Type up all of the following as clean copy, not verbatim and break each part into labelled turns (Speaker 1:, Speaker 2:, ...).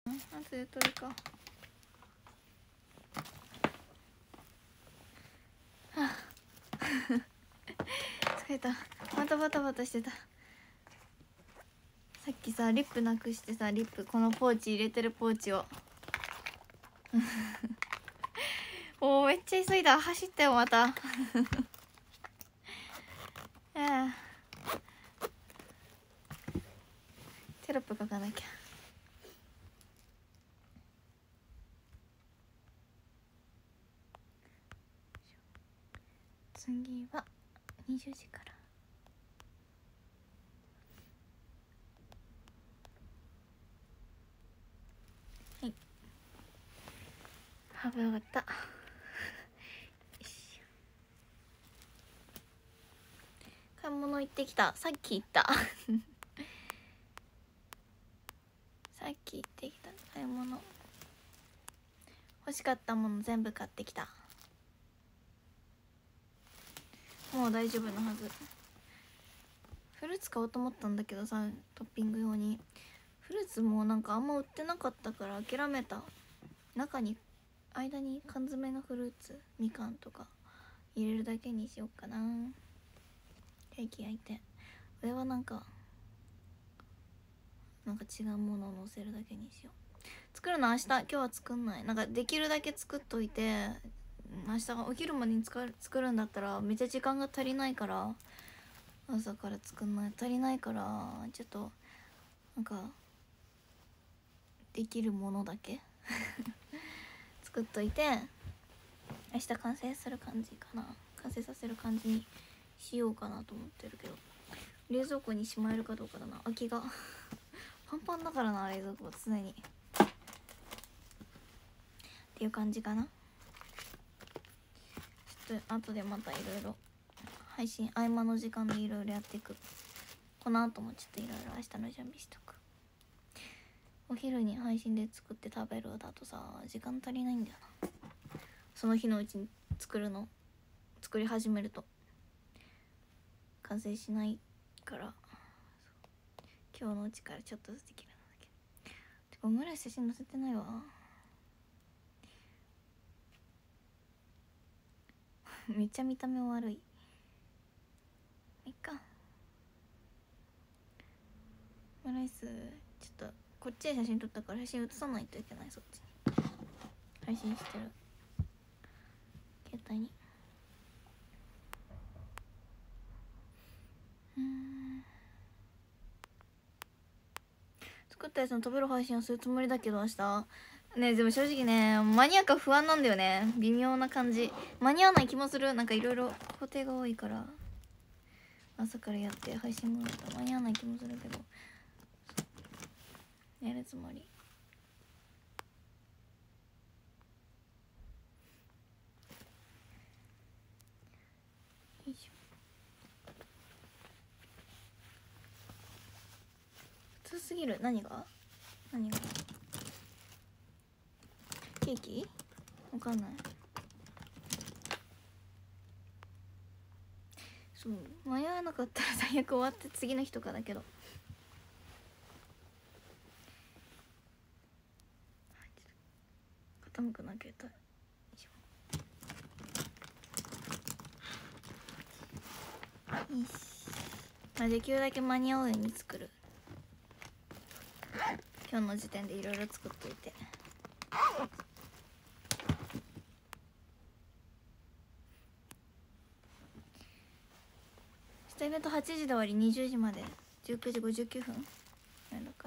Speaker 1: 後で取るか。はあ疲れた。またバタバタしてた。さっきさリップなくしてさ、リップこのポーチ入れてるポーチをおーめっちゃ急いだ。走ったよまたああテロップ書かなきゃ。次は20時から。はい、ハブ上がった。買い物行ってきた。さっき行ったさっき行ってきた買い物。欲しかったもの全部買ってきた。もう大丈夫なはず。フルーツ買おうと思ったんだけどさ、トッピング用にフルーツもなんかあんま売ってなかったから諦めた。間に缶詰のフルーツ、みかんとか入れるだけにしようかな。ケーキ焼いて、上はなんか違うものを乗せるだけにしよう。作るの明日。今日は作んない。なんかできるだけ作っといて、明日お昼までに作るんだったらめっちゃ時間が足りないから、朝から作んない足りないから、ちょっとなんかできるものだけ作っといて、明日完成する感じかな。完成させる感じにしようかなと思ってるけど、冷蔵庫にしまえるかどうかだな。空きがパンパンだからな、冷蔵庫は常にっていう感じかな。ちょっと後でまたいろいろ配信合間の時間でいろいろやっていく。この後もちょっといろいろ明日の準備しとく。お昼に配信で作って食べるだとさ、時間足りないんだよな。その日のうちに作り始めると完成しないから、今日のうちからちょっとずつできるんだけど。てかオムライス写真載せてないわめっちゃ見た目悪い。いっか。オムライスちょっとこっちで写真撮ったから写真写さないといけない。そっちに配信してる携帯に。作ったやつの食べる配信をするつもりだけど明日ね。でも正直ね、間に合うか不安なんだよね。微妙な感じ。間に合わない気もする。なんかいろいろ工程が多いから朝からやって配信も間に合わない気もするけど、やるつもり。よいしょ。普通すぎる。何がケーキわかんない。そう間に合わなかったら最悪終わって次の日とかだけど、傾くな携帯。よし、まあ、できるだけ間に合うように作る。今日の時点でいろいろ作っといて。イベント8時で終わり20時まで19時59分だから、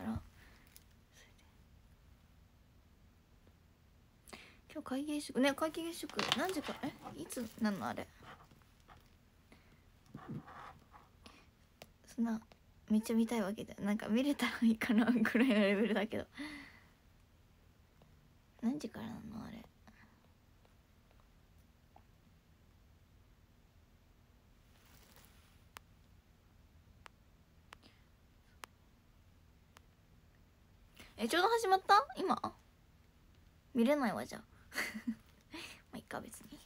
Speaker 1: 今日会議月食ね。会議月食何時かいつなのあれ。そんなめっちゃ見たいわけでなんか見れたらいいかなぐらいのレベルだけど、何時からなのあれ。ちょうど始まった。今見れないわじゃあまあいっか別に。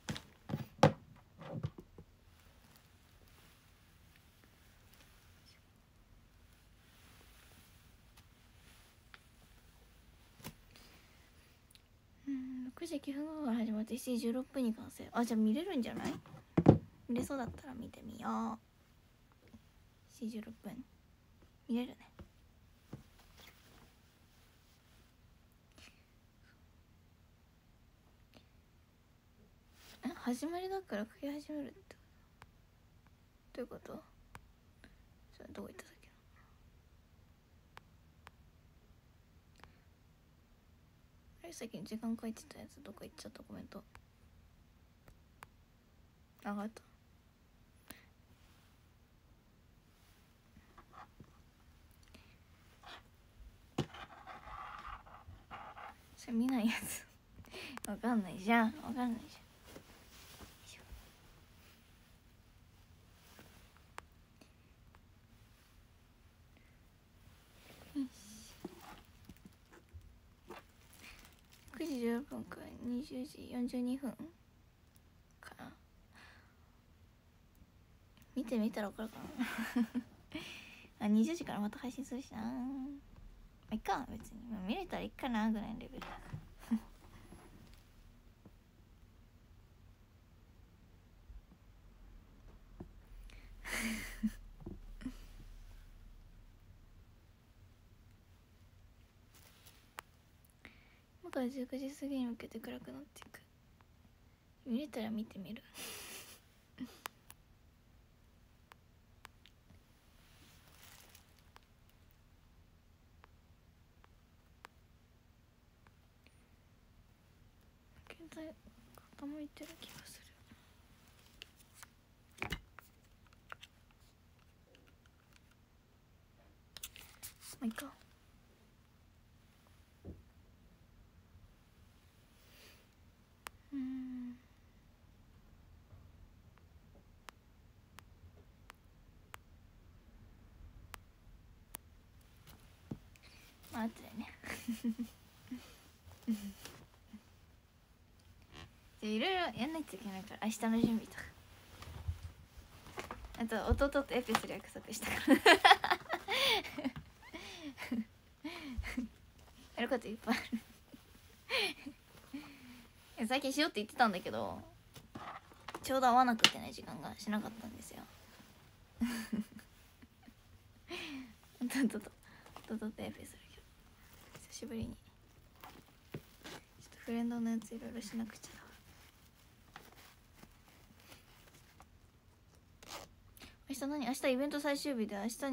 Speaker 1: 9時9分後から始まって7時16分に完成。あ、じゃあ見れるんじゃない？見れそうだったら見てみよう。7時16分見れるね。始まりだから書き始めるってどういうこと？それどこ行ったっけ？あれ、さっき時間書いてたやつどこ行っちゃった？コメント上がった。それ見ないやつわかんないじゃん、わかんないじゃん。9時16分から20時42分かな。見てみたら分かるかなあ、20時からまた配信するしな。いっか、別に見れたらいいかなぐらいのレベルだから今から19時過ぎに向けて暗くなっていく。見れたら見てみる現在傾いてる気がする。まあいいか。まあ後でねじゃあいろいろやんないといけないから、明日の準備とか、あと弟とエピする約束したからやることいっぱいある最近しようって言ってたんだけど、ちょうど合わなくてね、時間がしなかったんですよ弟とエピするけど、久しぶりにちょっとフレンドのやついろいろしなくちゃだ。明日何？明日イベント最終日で、明日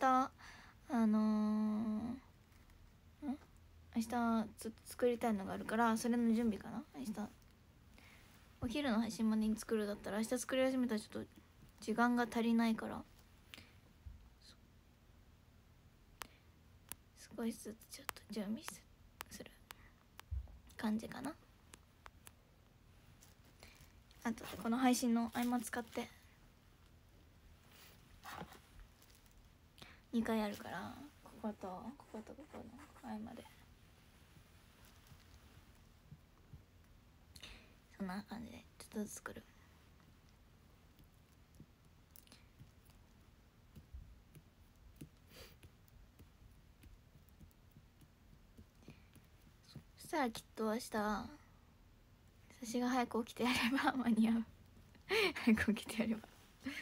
Speaker 1: 明日作りたいのがあるから、それの準備かな。明日お昼の配信までに作るだったら、明日作り始めたらちょっと時間が足りないから、少しずつちょっと準備する感じかな。あとこの配信の合間使って2回あるから、こことこことここの合間でそんな感じでちょっとずつ作る。そしたらきっと明日私が早く起きてやれば間に合う早く起きてやれば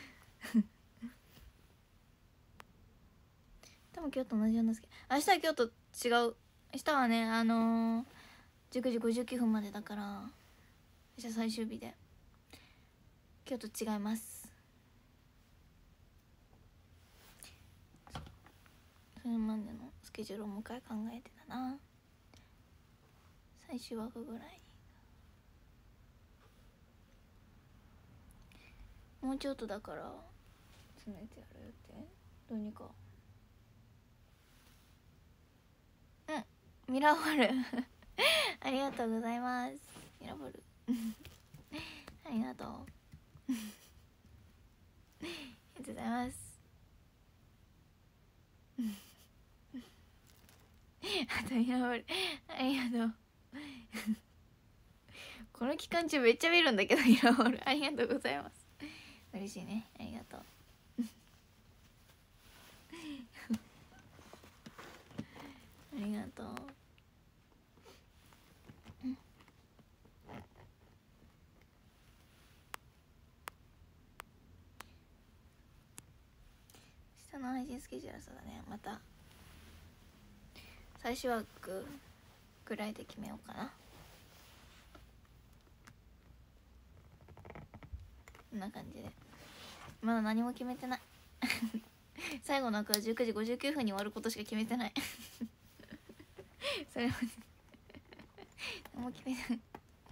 Speaker 1: 多分今日と同じなんですけど、明日は今日と違う。明日はね19時59分までだから、明日最終日で今日と違います。それまでのスケジュールをもう一回考えてたな。最終枠ぐらいもうちょっとだから、そのやつやるってどうにか。ミラーボールありがとうございます。ミラーボールありがとうありがとうございますあとミラーボールありがとうこの期間中めっちゃ見るんだけど、ミラーボールありがとうございます。嬉しいね、ありがとうありがとう。 明日の配信スケジュール、そうだね、また最終枠ぐらいで決めようかな。こんな感じでまだ何も決めてない最後の枠は19時59分に終わることしか決めてないそれは何も決めてない。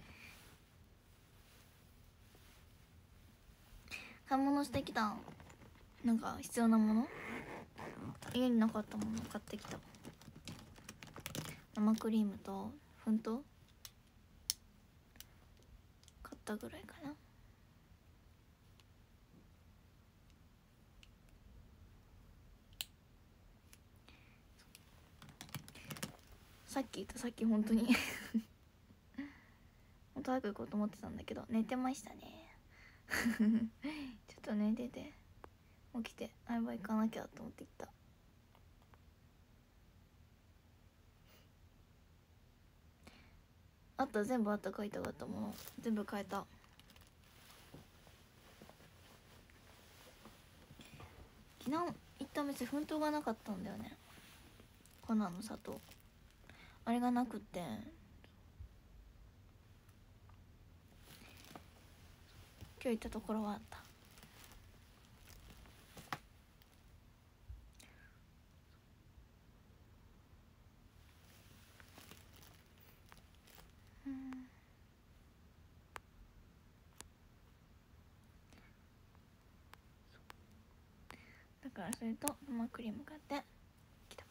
Speaker 1: 買い物してきた。なんか必要なもの、家になかったもの買ってきた。生クリームと粉糖買ったぐらいかな。さっき言った、さっき本当にもっと早く行こうと思ってたんだけど寝てましたねちょっと寝てて起きて、あやばい行かなきゃと思って行った。あった、全部あった、買いたかったもの全部買えた。昨日行った店粉糖がなかったんだよね。粉の砂糖あれがなくって、今日行ったところはあった。だからそれと生クリーム買ってきた。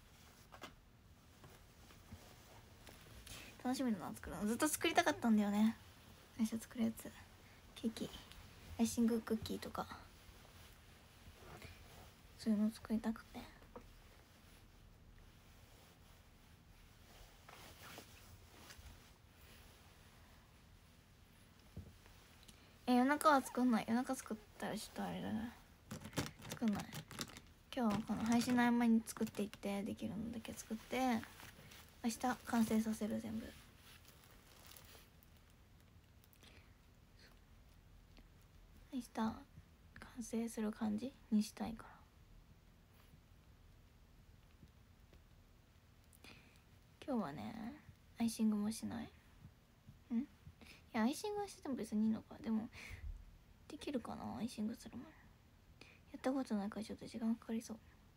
Speaker 1: 楽しみだな、作るのずっと作りたかったんだよね。最初作るやつ、ケーキ、アイシングクッキーとかそういうの作りたくて。夜中は作んない。夜中作ったらちょっとあれだな、作んない。今日はこの配信の合間に作っていって、できるのだけ作って明日完成させる。全部明日完成する感じにしたいから。今日はねアイシングもしない。いや、アイシングはしてても別にいいのか。でもできるかな、アイシングするもん。やったことないからちょっと時間かかりそう。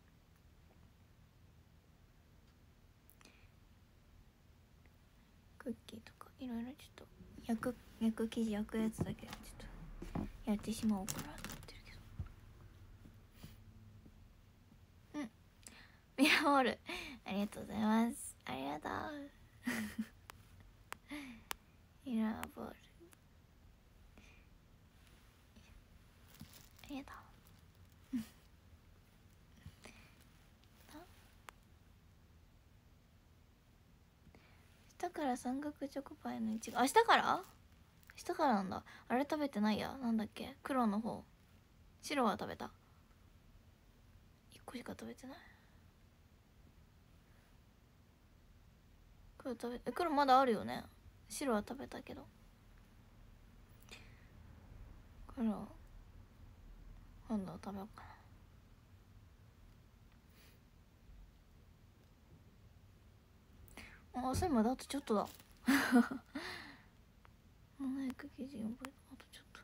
Speaker 1: クッキーとかいろいろちょっと焼く生地焼くやつだけちょっとやってしまおうかなと思ってるけど。ミラーボールありがとうございます。ありがとうミラーボールありがとう明日から山岳チョコパイのいちご、明日からなんだ。あれ食べてないや。なんだっけ、黒の方。白は食べた。1個しか食べてない。黒まだあるよね。白は食べたけど。黒今度食べようかな。朝まであとちょっとだ794倍、あとちょっと。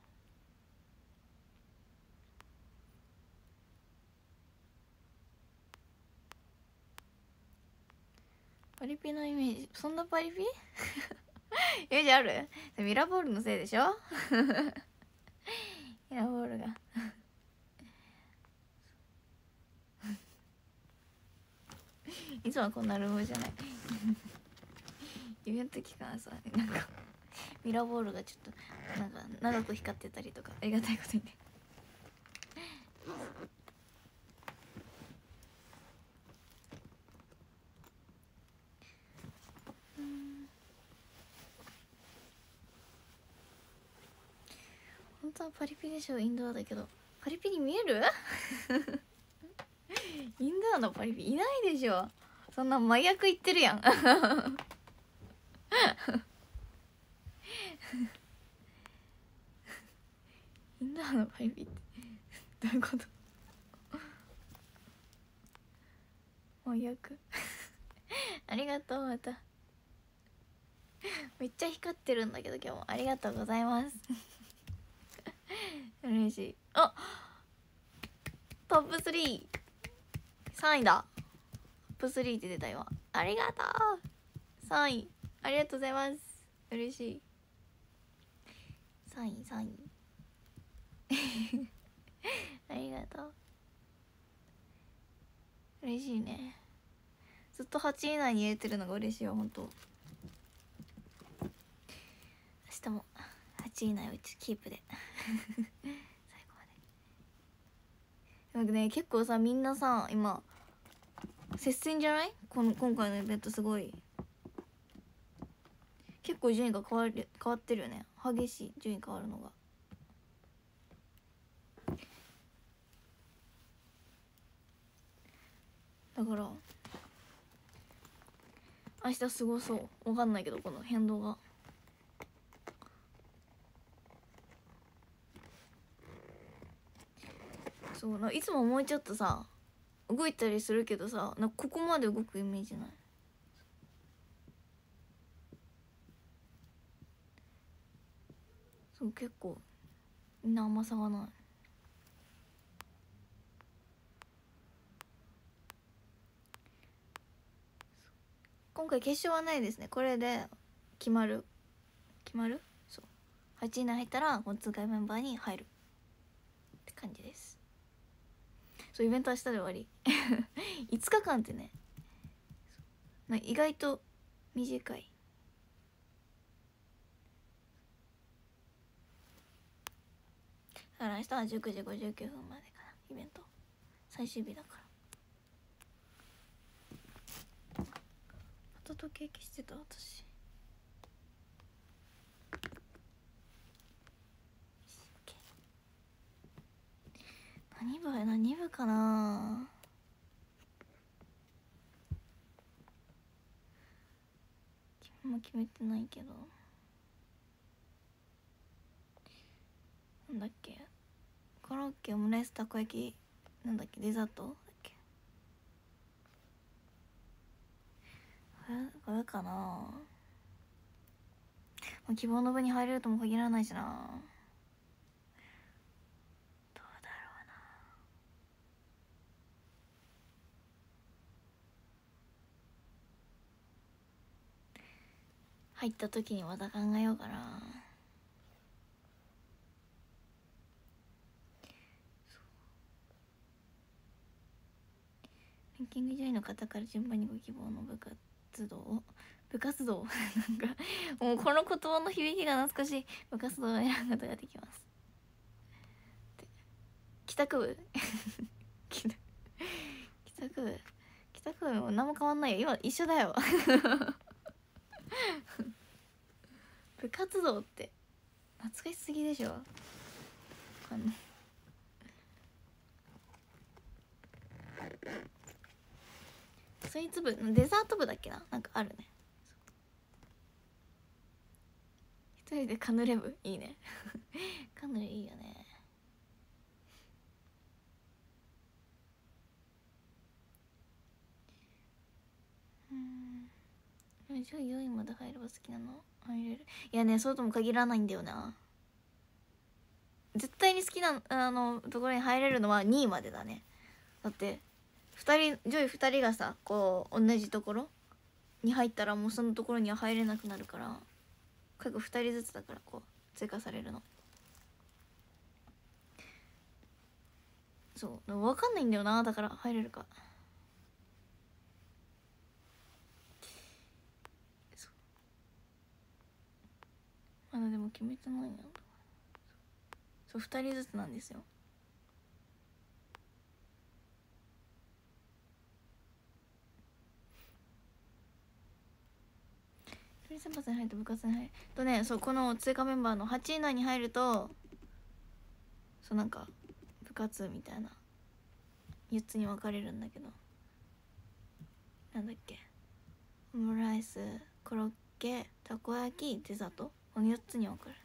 Speaker 1: パリピのイメージ、そんなパリピイメージある？ミラーボールのせいでしょミラーボールがいつもはこんなルームじゃないイベント期間さ、なんかミラーボールがちょっとなんか長く光ってたりとか、ありがたいことにね本当はパリピでしょ。インドアだけどパリピに見えるインドアのパリピいないでしょ。そんな麻薬言ってるやんインドアのパリピってどういうことよくありがとう。まためっちゃ光ってるんだけど今日もありがとうございます嬉しい。あ、トップ3、3位だ。トップ3って出た今。ありがとう。3位ありがとうございます。嬉しい。3位3位ありがとう。嬉しいね。ずっと8位以内に入れてるのが嬉しいよ、ほんと。明日も8位以内をキープで最後まで。でもね、結構さ、みんなさ、今接戦じゃない？今回のイベントすごい結構順位が変わってるよね。激しい順位変わるのが。だから明日すごそう。わかんないけどこの変動が。そういつももうちょっとさ動いたりするけどさ、ここまで動くイメージない。そう結構みんな甘さがない。今回決勝はないですね。これで決まるそう8位以内入ったらこの通過メンバーに入るって感じです。そうイベント明日で終わり5日間ってね意外と短い。だから明日は19時59分までかな、イベント最終日だから。また時計消してた私。何部かな。決めてないけど、なんだっけ、コロッケ、オムライス、たこ焼き、なんだっけ、デザートだっけ。これかな。希望の部に入れるとも限らないしな。どうだろうな。入った時にまた考えようかな。ランキング上位の方から順番にご希望の部活動なんかもうこの言葉の響きが懐かしい。部活動を選ぶことができます。帰宅部帰宅部も何も変わんないよ、今一緒だよ部活動って懐かしすぎでしょ。スイーツ部、デザート部だっけな、なんかあるね。一人でカヌレ部いいねカヌレいいよね。じゃあ4位まで入れば好きなの入れる。いやね、そうとも限らないんだよな。絶対に好きなところに入れるのは2位までだね。だって上位2人がさこう同じところに入ったらもうそのところには入れなくなるから、各2人ずつだからこう追加されるの。そう分かんないんだよな、だから入れるか。まだでも決めてないんだ。そう2人ずつなんですよ。選抜に入ると部活に入るとね、そうこの追加メンバーの8位以内に入るとそうなんか部活みたいな4つに分かれるんだけど、なんだっけ、オムライス、コロッケ、たこ焼き、デザート、この4つに分かれる。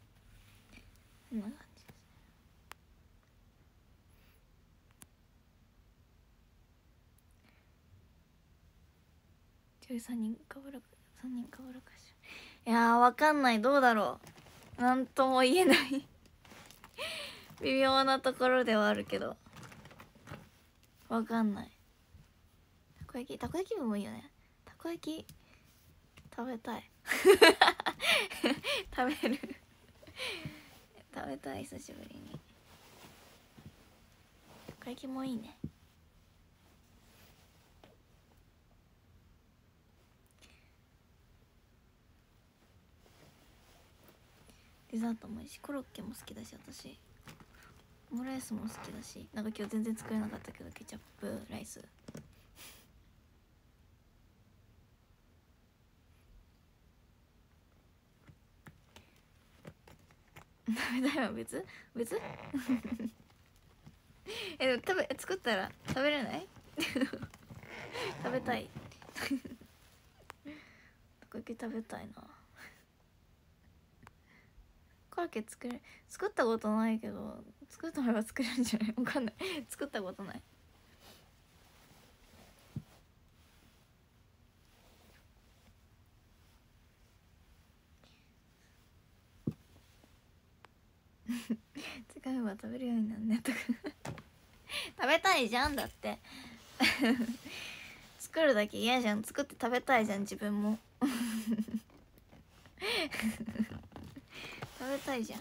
Speaker 1: こんな感じですね。 13人かぶらか3人かぶらかしいやーわかんない、どうだろう、なんとも言えない微妙なところではあるけどわかんない。たこ焼き部もいいよね。たこ焼き食べたい食べる食べたい、久しぶりに。たこ焼きもいいね。デザートもいいし、コロッケも好きだし、私オムライスも好きだし、なんか今日全然作れなかったけどケチャップライス食べたいわ。別でも作ったら食べれない食べたいたこ焼き食べたいな。コロッケ作ったことないけど、作った方が作れるんじゃない、わかんない作ったことない使えば食べるようになるねとか食べたいじゃん、だって作るだけ嫌じゃん、作って食べたいじゃん自分も食べたいじゃん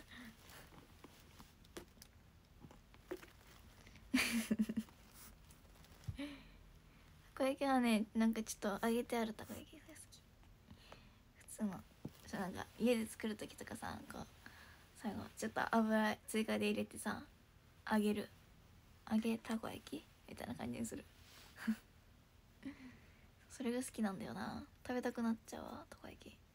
Speaker 1: たこ焼きはね、なんかちょっと揚げてあるたこ焼きが好き。普通のなんか家で作る時とかさ、こう最後ちょっと油追加で入れてさ、揚げたこ焼きみたいな感じにするそれが好きなんだよな。食べたくなっちゃうわ、たこ焼き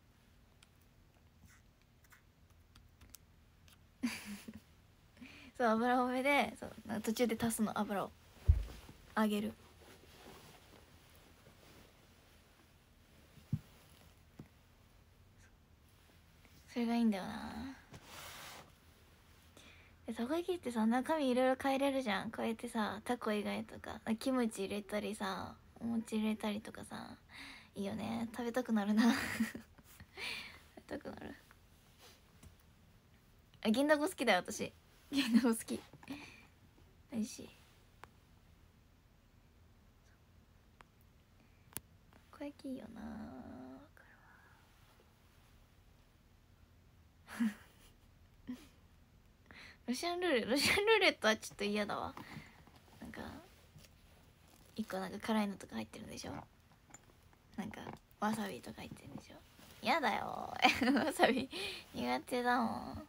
Speaker 1: そう、油多めで、そうなんか途中で足すの、油を揚げる。それがいいんだよな。たこ焼きってさ、中身いろいろ変えれるじゃん。こうやってさ、タコ以外とかキムチ入れたりさ、お餅入れたりとかさ、いいよね。食べたくなるな食べたくなる。銀だこ好きだよ、私。銀だこ好き、おいしい。たこ焼きいいよな。ロシアンルーレットはちょっと嫌だわ。なんか一個なんか辛いのとか入ってるんでしょ。なんかわさびとか入ってるんでしょ。嫌だよわさび苦手だもん。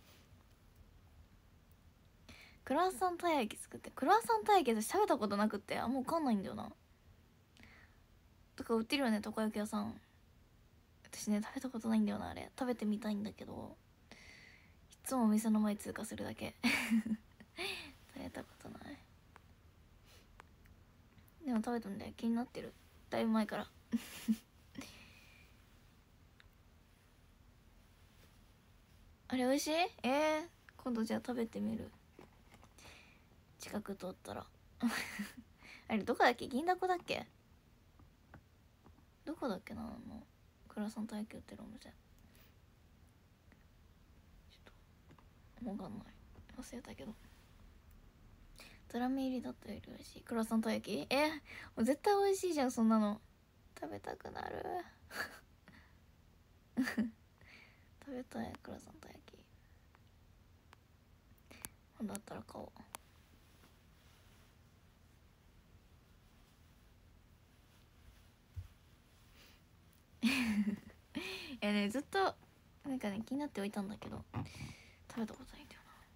Speaker 1: クロワッサンたい焼き作って、クロワッサンたい焼き私食べたことなくて、あんま分かんないんだよな。とか売ってるよね、たこ焼き屋さん。私ね、食べたことないんだよな、あれ。食べてみたいんだけど、いつもお店の前通過するだけ食べたことない。でも食べたんだよ、気になってる。だいぶ前からあれ美味しい？今度じゃあ食べてみる。近く通ったらあれどこだっけ、銀だこだっけ、どこだっけな、クラサンたい焼き売ってるお店。ちょっと分かんない、忘れたけど。ドラメ入りだったより美味しいクラサンたい焼き。もう絶対美味しいじゃん、そんなの。食べたくなる食べたいクラサンたい焼き。今度あったら買おういやね、ずっとなんかね気になっておいたんだけど食べたことないんだよ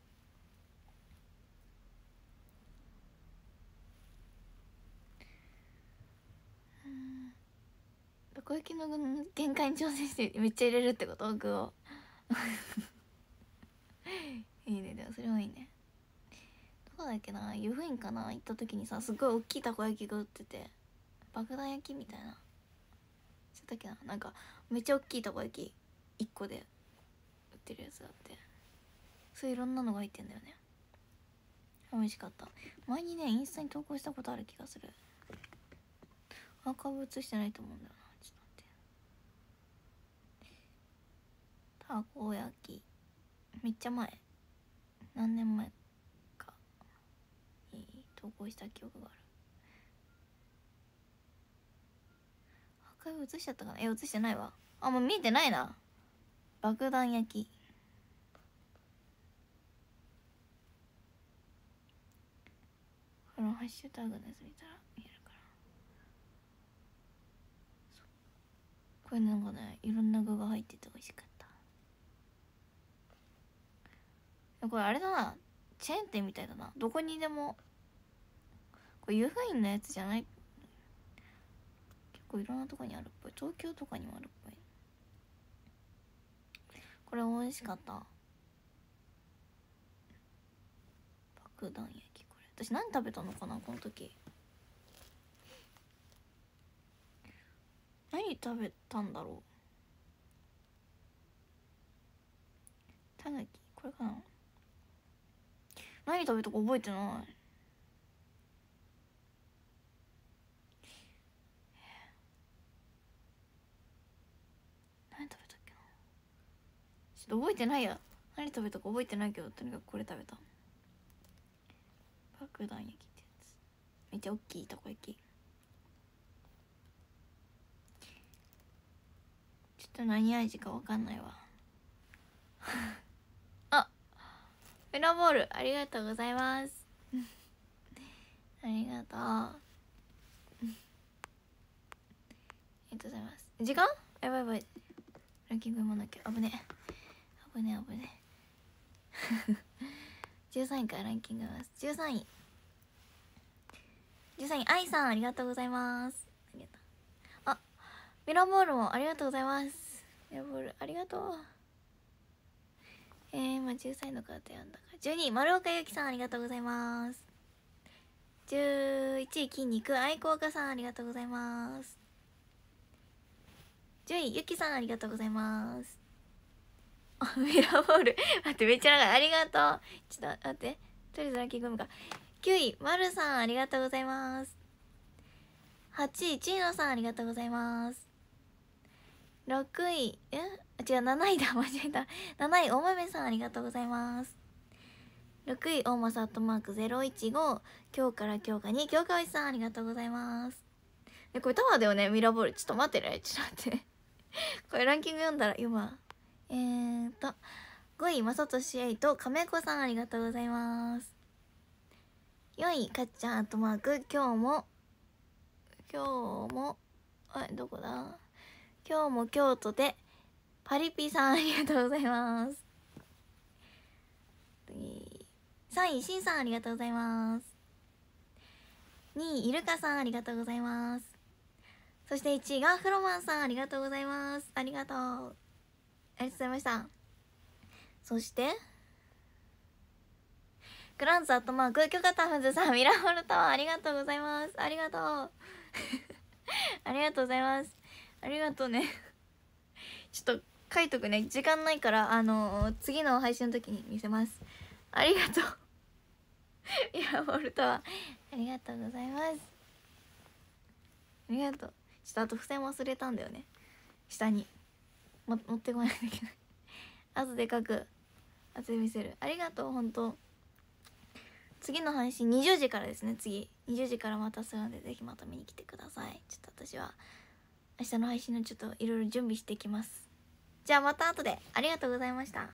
Speaker 1: な。たこ焼きの限界に挑戦してめっちゃ入れるってこと、具をいいね、でもそれもいいね。どこだっけな、湯布院かな、行った時にさ、すごい大きいたこ焼きが売ってて、爆弾焼きみたいな、してたっけな、なんかめっちゃ大きいたこ焼き1個で売ってるやつがあって、そういういろんなのが入ってんだよね。美味しかった。前にねインスタに投稿したことある気がする。アーカイブ映してないと思うんだよな。 たこ焼きめっちゃ前、何年前かに投稿した記憶がある。アーカイブ映しちゃったかな。映してないわ。あ、もう見えてないな。爆弾焼き、このハッシュタグのやつ見たら見えるから。これなんかね、いろんな具が入ってて美味しかった。これあれだな、チェーン店みたいだな。どこにでも、これ湯布院のやつじゃない。結構いろんなとこにあるっぽい。東京とかにもあるっぽい。これ美味しかった。爆弾焼き、これ私何食べたのかな、この時。何食べたんだろう。たぬき、これかな。何食べたか覚えてない。何食べたっけな。ちょっと覚えてないや。何食べたか覚えてないけど、とにかくこれ食べた。爆弾焼きってやつ。めっちゃ大きいたこ焼き。ちょっと何味かわかんないわ。あ、メラボールありがとうございます。ありがとう。ありがとうございます。時間やばいやばい。ランキング読まなきゃ。危ね危ね危ね。13位からランキングがます。13位、アイさんありがとうございます。ありがとう。あ、ミラーボールもありがとうございます。ミラーボールありがとう。今13位の方読んだから。12位、丸岡ゆきさんありがとうございます。11位、筋肉愛好家さんありがとうございます。10位、ゆきさんありがとうございます。あ、ミラーボール待って、めっちゃ長い。ありがとう。ちょっと待って、とりあえずランキングか。9位、まるさんありがとうございます。8位、ちいのさんありがとうございます。6位、違う、7位だ、間違えた。7位、お豆さんありがとうございます。6位、大間サットマーク015、今日から今日かに、今日かおじさんありがとうございます。これタワーだよね、ミラーボール。ちょっと待ってね、ちょっと待って。これランキング読んだら、今。5位、まさとし8、亀子さんありがとうございます。4位、かっちゃんアットマーク、今日も、どこだ、今日も京都で、パリピさんありがとうございます。3位、しんさんありがとうございます。2位、イルカさんありがとうございます。そして1位がフロマンさんありがとうございます。ありがとう。ありがとうございました。そして、グランズアットマーク、キョカタフズさん、ミラーホルタワーありがとうございます。ありがとう。ありがとうございます。ありがとうね。ちょっと書いとくね。時間ないから、次の配信の時に見せます。ありがとう。ミラーホルタワー、ありがとうございます。ありがとう。ちょっとあと付箋忘れたんだよね。下に。持ってこないといけない。後で書く。後で見せる。ありがとう、ほんと。次の配信20時からですね。次20時からまたするので、ぜひまた見に来てください。ちょっと私は明日の配信のちょっといろいろ準備してきます。じゃあまた後で。ありがとうございました。